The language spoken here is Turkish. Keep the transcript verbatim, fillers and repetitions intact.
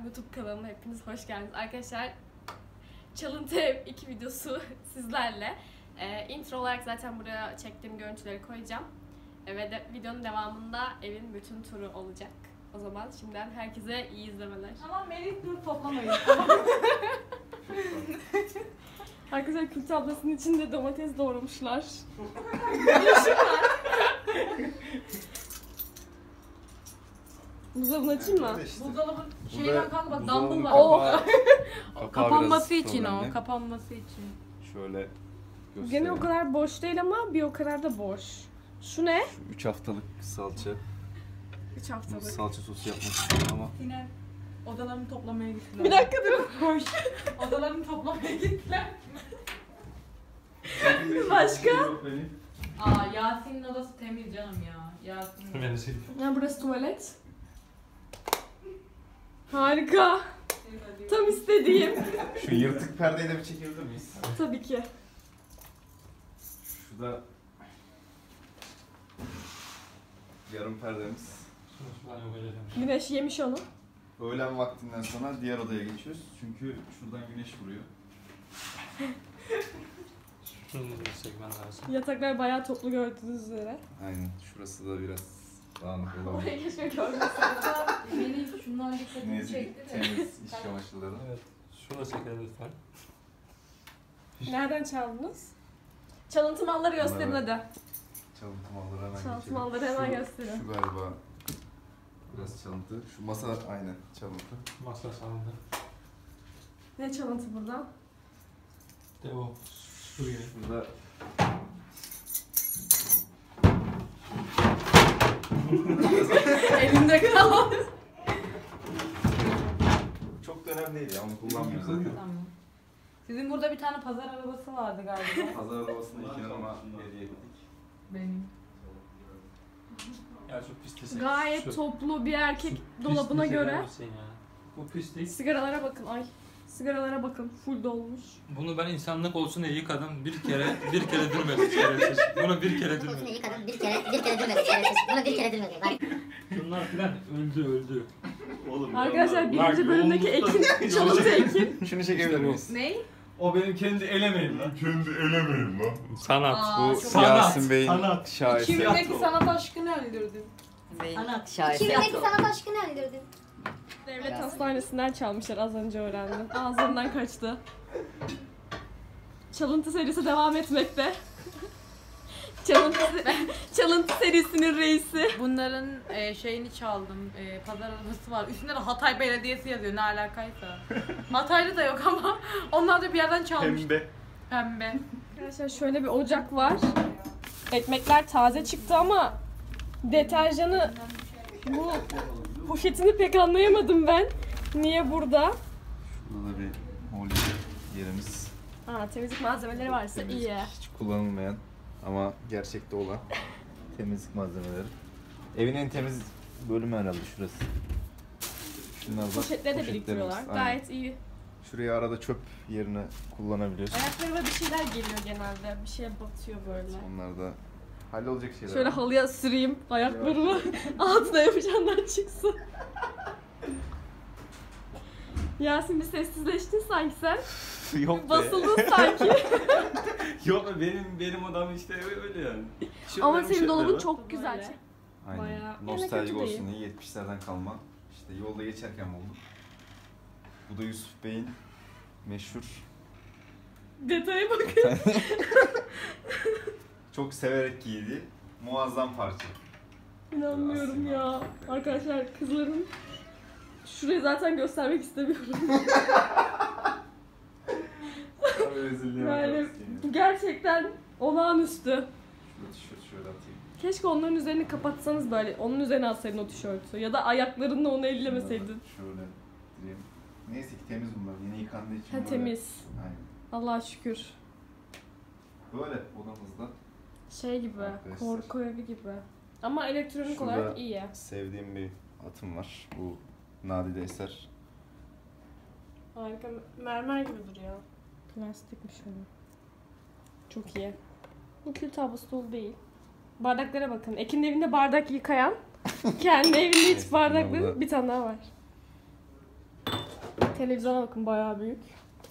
YouTube kanalına hepiniz hoş geldiniz. Arkadaşlar Çalıntı Ev iki videosu sizlerle. Ee, intro olarak zaten buraya çektiğim görüntüleri koyacağım. Ee, ve de, videonun devamında evin bütün turu olacak. O zaman şimdiden herkese iyi izlemeler. Ama Melih dur toplamayın. Arkadaşlar Kült ablasının içinde domates doğramışlar. Buzdolabını açayım mı? İşte. Buzdolabın Burada şeyden kanka bak buzdolabının dumbbell var. kapağı- kapağı Kapanması biraz için o. problemli. Kapanması için. Şöyle göstereyim. Gene o kadar boş değil ama bir o kadar da boş. Şu ne? Şu üç haftalık salça. üç haftalık. Salça sosu yapmak istiyorum ama Yine odalarını toplamaya gittiler. Bir dakika dur. Koş. Odalarını toplamaya gittiler. Başka? Aa Yasin'in odası temiz canım ya. Yasin'in. Ya burası tuvalet. Harika. Tam istediğim. şu yırtık perdeyi de bir çekebilir miyiz? Tabii ki. Şu da yarım perdemiz. Güneş yemiş onu. Öğlen vaktinden sonra diğer odaya geçiyoruz. Çünkü şuradan güneş vuruyor. Şunu da çekmen lazım. Yataklar bayağı toplu gördüğünüz üzere. Aynen. Şurası da biraz dağınık Orayı olabilir. keşke görmesin. Melih şundan dikkatimi Nezik, çekti de. temiz iş çamaşırları. Evet. Şunu da çekelim lütfen. Nereden çaldınız? Çalıntı malları gösterin Bunları- hadi. Çalıntı malları hemen Çalıntı geçelim. malları hemen Şu- gösterin. Şu galiba biraz çalıntı. Şu masa aynen çalıntı. Masa sandı. Ne çalıntı buradan? De o. Şuraya. Burada Elimde kalan. çok da önemli değil ya, onu kullanmıyoruz zaten. Tamam. Sizin burada bir tane pazar arabası vardı galiba. Pazar arabasını iki yanıma hediye ettik. Benim. Ya şu pislik. Gayet toplu bir erkek dolabına göre. Bu pislik. Sigaralara bakın ay. Sigaralara bakın full dolmuş. Bunu ben insanlık olsun diye yıkadım. Bir kere, bir kere dürmedim şerefsiz. Bunu bir kere Olsun dürmedim. yıkadım bir kere bir kere dürmedi şerefsiz. Bunu bir kere dürmedi. Bak. Şunlar filan öldü öldü. Oğlum Arkadaşlar Bak, birinci bölümdeki yoğunlukta- Ekin, çalıntı Ekin. şunu çekebilir miyiz? Ne? O benim kendi elemeğim lan. Kendi elemeyin lan. Sanat. Aa, Bu çok- Yasin Bey'in sanat. şahesi. Kimdeki sanat aşkını öldürdün. Sanat şahesi. Kimdeki sanat aşkını öldürdün? Devlet hastanesinden çalmışlar, az önce öğrendim. Ağzından kaçtı. Çalıntı serisi devam etmekte. Çalıntı, çalıntı serisinin reisi. Bunların e, şeyini çaldım. E, pazar arabası var. Üstünde de Hatay Belediyesi yazıyor. Ne alakaysa. Hataylı da yok ama onlar da bir yerden çalmış. Pembe. Pembe. Arkadaşlar şöyle bir ocak var. Ekmekler taze çıktı ama deterjanı, bu poşetini pek anlayamadım ben. Niye burada? Burada da bir holy yerimiz. Aa, temizlik malzemeleri varsa Temiz, iyi. hiç kullanılmayan ama gerçekte olan temizlik malzemeleri. Evin en temiz bölümü herhalde şurası. Şunlar da Poşetleri de poşetlerimiz. biriktiriyorlar. Aynen. Gayet iyi. Şuraya arada çöp yerine kullanabiliyoruz. Ayaklarıma bir şeyler geliyor genelde. Bir şey batıyor böyle. Onlar da hallolacak şeyler. Şöyle ama. halıya süreyim ayaklarımı. Altına yapacağından çıksın. Yasin, bir sessizleştin sanki sen. Yok be. Basıldın sanki. Yok benim benim odam işte öyle yani. Ama Şöyle bir senin şey dolabın var. çok güzel. Aynen. Bayağı- Yine Nostaljik kötü olsun değil. diye yetmişlerden kalma. İşte yolda geçerken buldum. Bu da Yusuf Bey'in meşhur, Detaya bakın. çok severek giydiği muazzam parça. İnanmıyorum ya. Arkadaşlar kızların şurayı zaten göstermek istemiyorum. Yani gerçekten olağanüstü. Şurada tişört şöyle atayım. Keşke onların üzerini kapatsanız böyle. Onun üzerine atsaydın o tişörtü. Ya da ayaklarınla onu ellemeseydin. Şöyle direyim. Neyse ki temiz bunlar. Yeni yıkandığı için Ha, böyle. temiz. Aynen. Allah'a şükür. Böyle odamızda Şey gibi, Arkadaşlar. korku evi gibi. Ama elektronik Şurada- olarak iyi. sevdiğim bir atım var. Bu nadide eser. Harika. Mermer gibi duruyor. Plastikmiş o. Çok iyi. Bu kül tablosu dolu değil. Bardaklara bakın. Ekin'in evinde bardak yıkayan, kendi evinde hiç Evet, bardaklı burada- bir tane daha var. Televizyona bakın bayağı büyük.